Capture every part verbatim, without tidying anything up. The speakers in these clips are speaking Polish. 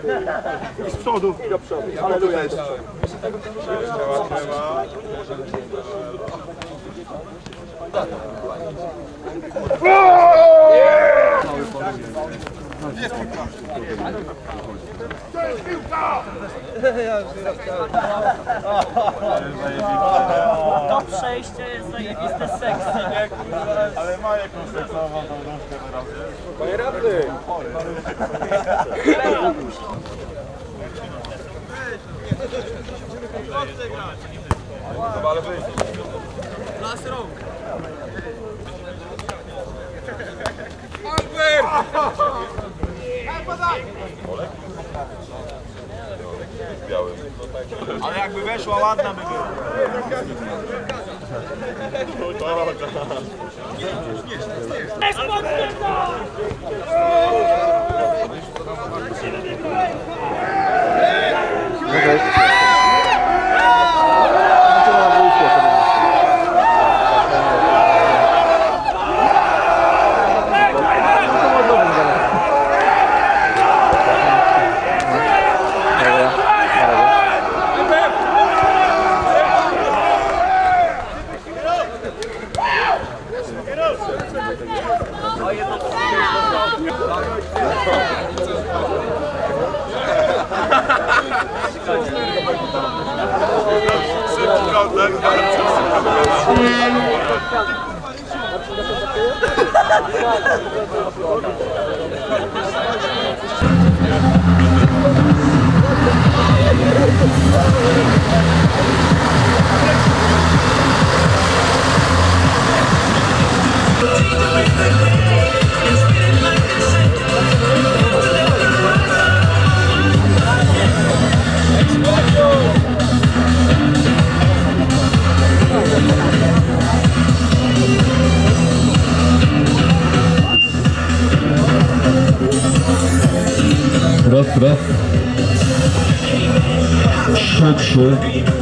I z przodu, i do przodu. Aleluja jest. Jest piłka! To jest piłka! To przejście jest zajebiste seksy. Ale ma jakąś seksową tą nóżkę teraz. Panie radny! Ale wyjdzie. Las rąk! Albert! Biały. Ale jakby weszła, ładna by była. Bez podniego! Raz, raz. Trzy, trzy.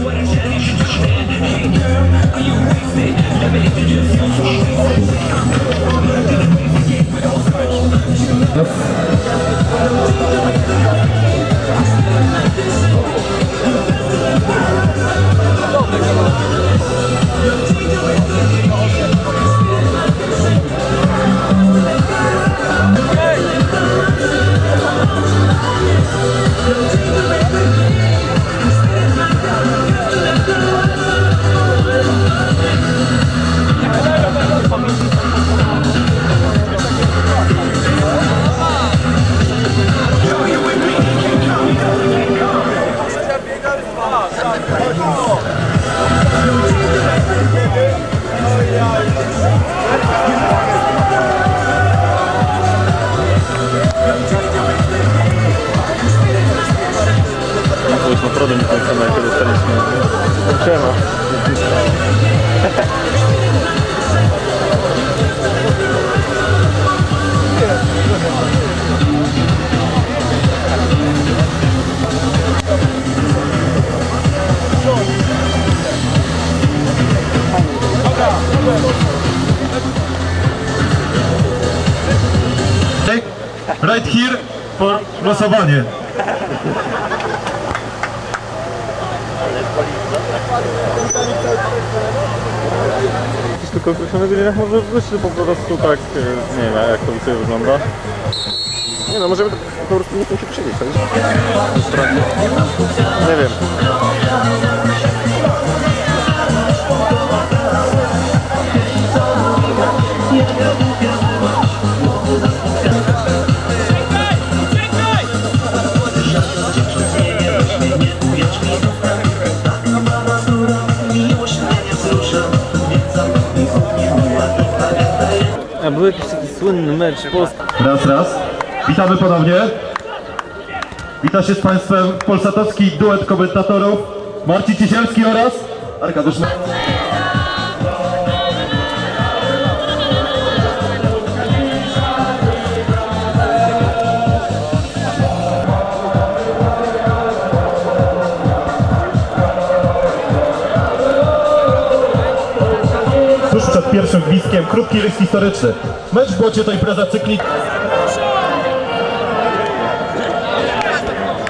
To już naprawdę nie pamiętam, jakie dostaliśmy. Siema. Right here for losowanie. Tylko w określonych godzinach może wrócić po prostu tak, nie wiem jak to u Ciebie wygląda. Nie no, możemy po prostu nie chcą się przysiedzieć, tak? Nie wiem. A był jakiś taki słynny mecz Polski. Raz, raz. Witamy ponownie. Wita się z Państwem polsatowski duet komentatorów Marcin Ciesielski oraz Arkadiusz. Tuż przed pierwszym gwizdkiem krótki list historyczny. Mecz w Błocie to impreza cykli.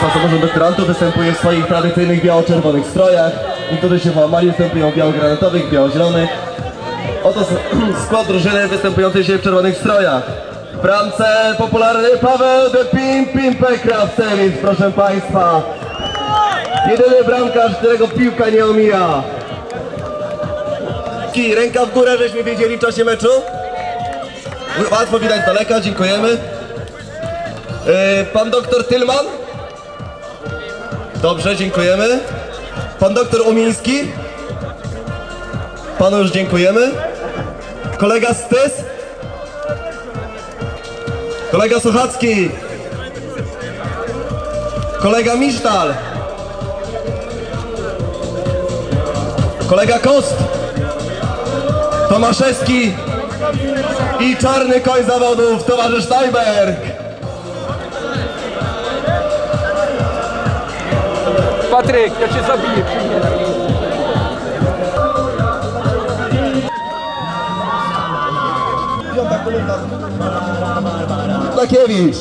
Państwa, samorząd doktorantów występuje w swoich tradycyjnych biało-czerwonych strojach. Niektórzy się włamali, występują w biało-granatowych, biało-zielonych. Oto skład drużyny występującej się w czerwonych strojach. W bramce popularny Paweł The Pimp Pimpek Krawcewicz, proszę Państwa. Jedyny bramkarz, którego piłka nie omija. Ręka w górę, żeśmy wiedzieli w czasie meczu. Łatwo widać z daleka, dziękujemy. Yy, pan doktor Tylman. Dobrze, dziękujemy. Pan doktor Umiński. Panu już dziękujemy. Kolega Stys. Kolega Sochacki. Kolega Misztal. Kolega Kost. Tomaszewski. I czarny koń zawodów, towarzysz Steinberg. Patryk, ja cię zabiję. Takiewicz.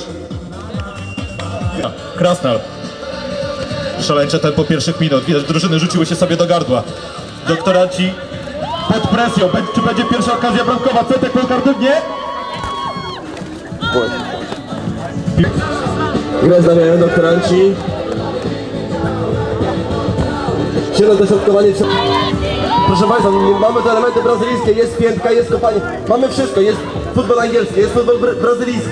Krasnal. Szaleńcze tempo pierwszych minut. Widać, drużyny rzuciły się sobie do gardła. Doktoranci pod presją. Czy będzie pierwsza okazja bramkowa? Cetek po kartę? Nie? Grę znawiają doktoranci. Silne dośrodkowanie. Proszę Państwa, mamy te elementy brazylijskie, jest piętka, jest kopanie. Mamy wszystko, jest futbol angielski, jest futbol bra brazylijski.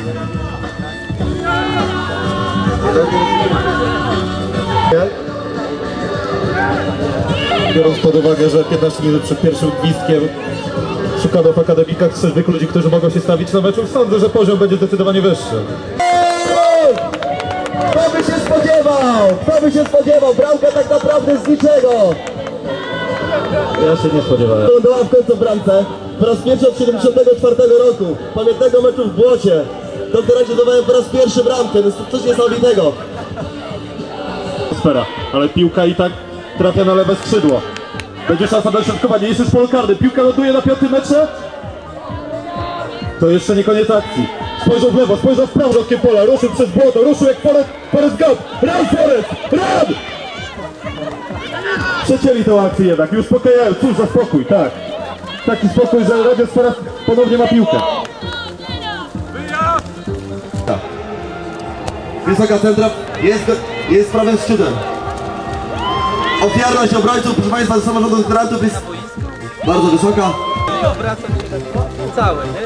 Biorąc pod uwagę, że piętnaście minut przed pierwszym gwizdkiem szukano w akademikach trzeźwych ludzi, którzy mogą się stawić na meczu, sądzę, że poziom będzie zdecydowanie wyższy. Kto by się spodziewał? Kto by się spodziewał? Bramka tak naprawdę z niczego. Ja się nie spodziewałem. Lądowała w końcu w bramce. Po raz pierwszy od siedemdziesiątego czwartego roku. Pamiętnego meczu w Błocie. Doktoranci zdobywają po raz pierwszy bramkę. To jest coś niesamowitego. Sfera, ale piłka i tak trafia na lewe skrzydło. Będzie szansa na środkowanie, jest już pole karne. Piłka ląduje na piątym metrze. To jeszcze nie koniec akcji. Spojrzał w lewo, spojrzał w prawo rokiem pola, ruszył przez błoto, ruszył jak Forest, Forest Gump. Run Forest, run! Przecięli tę akcję jednak i uspokajają. Cóż za spokój, tak. Taki spokój, że Radio Sfera ponownie ma piłkę. Wysoka centra jest, jest prawym szczytem. Ofiarność obrońców, proszę Państwa, z samorządu doktorantów jest bardzo wysoka. Cały, nie?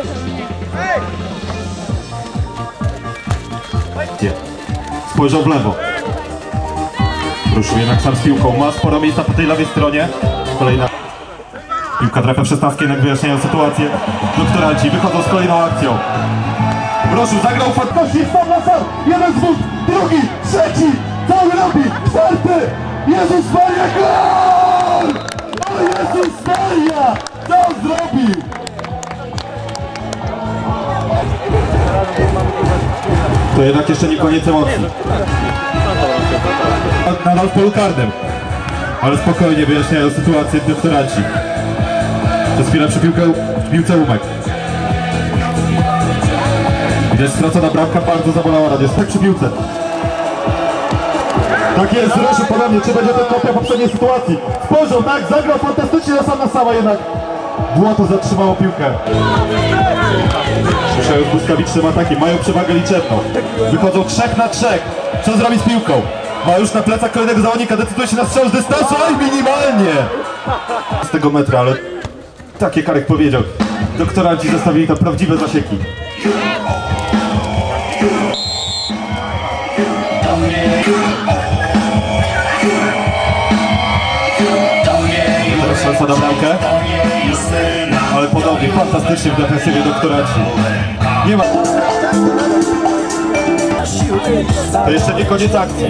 Spojrzał w lewo. Ruszył jednak sam z piłką. Ma sporo miejsca po tej lewej stronie. Kolejna piłka trafia w szesnastkę, jednak wyjaśniają sytuację. Doktoranci wychodzą z kolejną akcją. Ruszył, zagrał fantastycznie, sam na sam. Jeden zwód, drugi, trzeci, cały robi, czwarty. Jezus Maria, gol! O Jezus Maria! Co on zrobił? To jednak jeszcze nie koniec emocji. Nadal w polu karnym. Ale spokojnie wyjaśniają sytuację doktoranci. Przez chwilę przy piłkę, przy piłce Umek. Widać, stracona bramka bardzo zabolała Radio. Tak przy piłce. Tak jest, ruszył ponownie. Czy będzie to kopia poprzedniej sytuacji? Spojrzał, tak, zagrał fantastycznie na sam na sama jednak. Błoto zatrzymało piłkę. Ruszają z błyskawicznym atakiem, mają przewagę liczebną. Wychodzą trzech na trzech. Co zrobi z piłką? Ma już na plecach kolejnego zawodnika, decyduje się na strzał z dystansu, oj, minimalnie! Z tego metra, ale tak jak Karek powiedział, doktoranci zostawili tam prawdziwe zasieki. Teraz szansa na bramkę, ale ponownie fantastycznie w defensywie doktoranci. Nie ma... To jeszcze nie koniec akcji.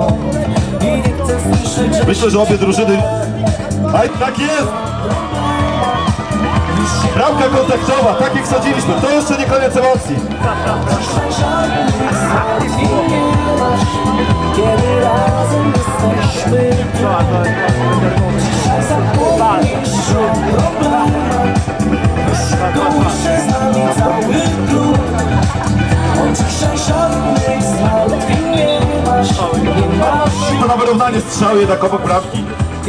Myślę, że obie drużyny... Aj, tak jest! Bramka kontaktowa, tak jak sadziliśmy. To jeszcze nie koniec emocji. Kiedy razem jesteśmy, dzisiaj zapomnieć problem. Duszy z nami cały klub. Od dzisiaj żadnych zmartwień nie masz. strzał jednak obok bramki.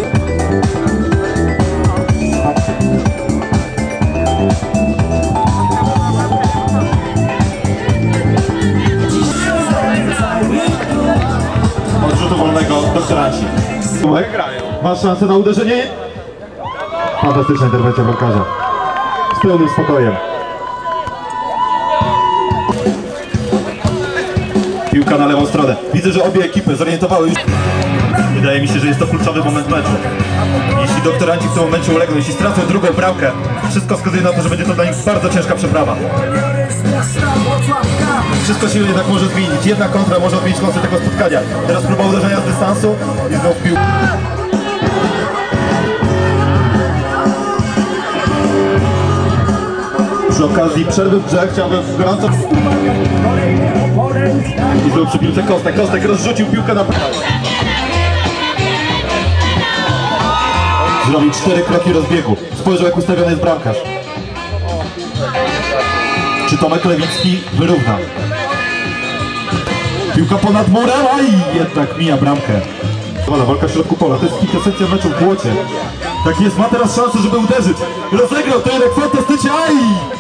Od rzutu wolnego doktoranci. Masz szansę na uderzenie? Fantastyczna interwencja bramkarza. Z pełnym spokojem. Piłka na lewą stronę. Widzę, że obie ekipy zorientowały już. Wydaje mi się, że jest to kluczowy moment meczu. Jeśli doktoranci w tym momencie ulegną, jeśli stracą drugą bramkę, wszystko wskazuje na to, że będzie to dla nich bardzo ciężka przeprawa. Wszystko się jednak może zmienić. Jedna kontra może odmienić losy tego spotkania. Teraz próba uderzenia z dystansu i znów piłka. Przy okazji przerwy w grze chciałbym gorąco... I znowu przy piłce Kostek. Kostek rozrzucił piłkę na... Zrobił cztery kroki rozbiegu. Spojrzał, jak ustawiony jest bramkarz. Czy Tomek Lewicki wyrówna? Piłka ponad murem, aj! Jednak mija bramkę. Walka w środku pola, to jest kwintesencja meczu w błocie. Tak jest, ma teraz szansę, żeby uderzyć. Rozegrał Terek, fantastycznie, aj!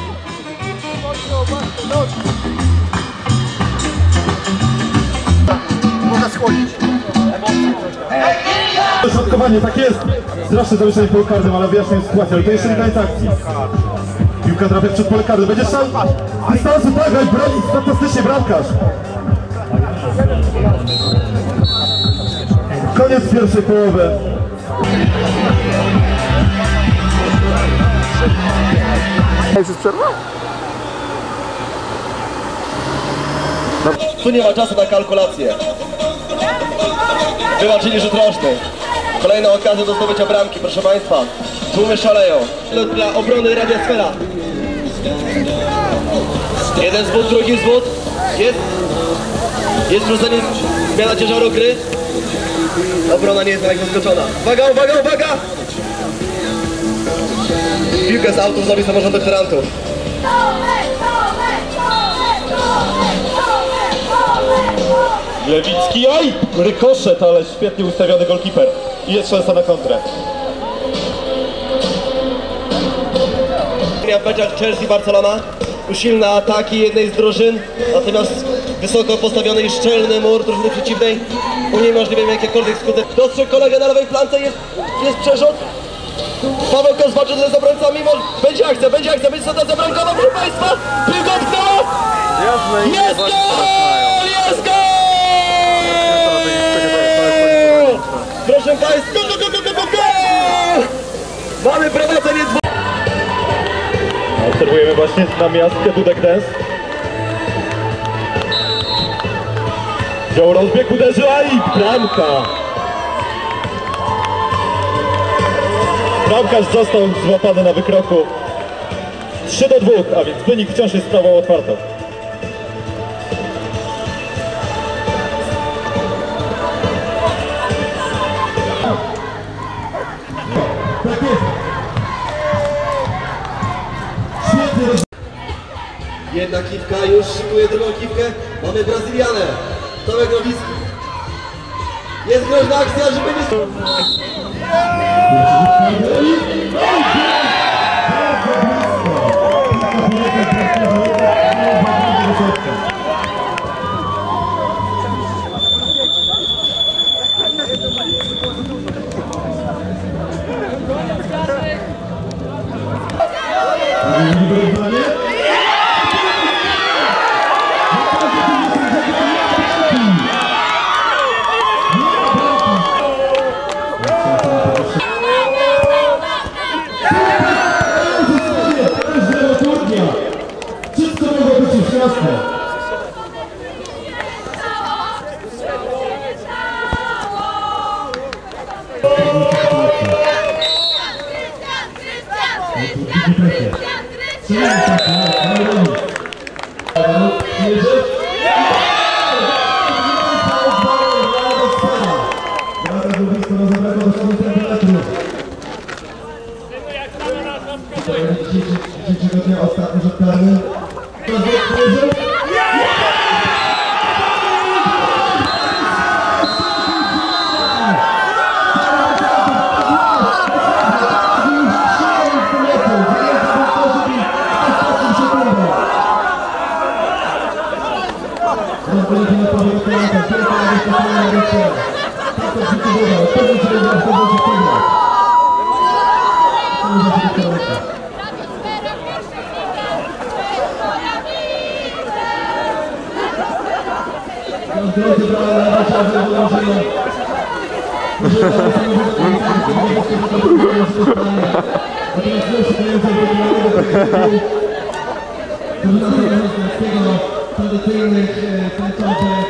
Można schłodzić. Dośrodkowanie, tak jest. Straszne zawieszenie w polu karnym, ale wyjaśniam sytuację, ale to jeszcze nie koniec akcji. Piłka trafia przed pole karne, będzie szans. Dystansu, tak, ale broni fantastycznie bramkarz. Koniec pierwszej połowy. Już jest przerwa? Tu nie ma czasu na kalkulację. Wybaczyli rzut roczny. Kolejna okazja do zdobycia bramki, proszę Państwa. Tłumy szaleją. Dla obrony Radiosfera. Jeden zwód, drugi zwód. Jest. Jest wrzucenie, zmiana ciężaru gry. Obrona nie jest tak zaskoczona. Uwaga, uwaga, uwaga! Piłkę z autów zrobi samorząd doktorantów. Lewicki, oj! Rykoszet, ale świetnie ustawiony golkiper. I jest szansa na kontrę. W meczach Chelsea Barcelona usilne ataki jednej z drużyn, natomiast wysoko postawiony i szczelny mur drużyny przeciwnej uniemożliwiają jakiekolwiek skutek. Dostrzegł kolegę na lewej flance, jest, jest przerzut. Paweł Kos walczy z obrońcami, będzie akcja, będzie akcja, będzie sytuacja bramkowa, proszę Państwa! Piłka odknęła! Jest gol! Jest gol! Proszę Państwa, go, go, go, go, go, go! Mamy prowadzenie dwóch. Obserwujemy właśnie namiastkę Dudek Dance. Wziął rozbieg, uderzył, a i bramka! Bramkarz został złapany na wykroku. trzy do dwóch, a więc wynik wciąż jest sprawą otwartą. Jedna kiwka, już szykuje drugą kiwkę. Mamy Brazylianę. Tomek Nowicki. Jest groźna akcja, żeby nie... Wszystko mogło być już jasne. Dzisiejszego dnia ostatni rzut karny. tradycyjnych tańcowych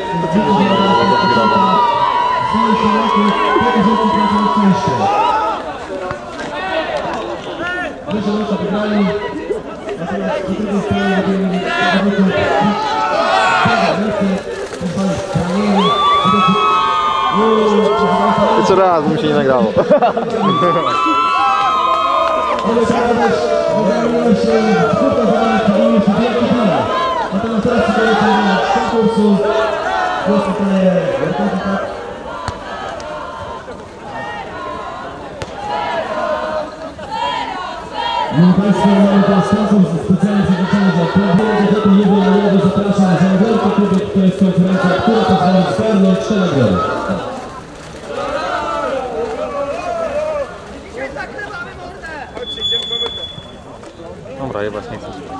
swoich szeroków, takie rzeczy pracują szczęście. Proszę nasza wygrali, natomiast do tego strony będziemy zawodników stranieni. Jeszcze raz, mi się nie nagrało. Natomiast teraz przechodzimy do konkursu. Głos dostaje Jarkowi. Moi Państwo, mamy teraz konkurs specjalnie przeznaczony za prawdę. Do tej jednej nagrody zapraszam żonglerkę, to jest konferencja, która pozwoli spełnić trzy nagrody. Dobra, jebać nie chcę.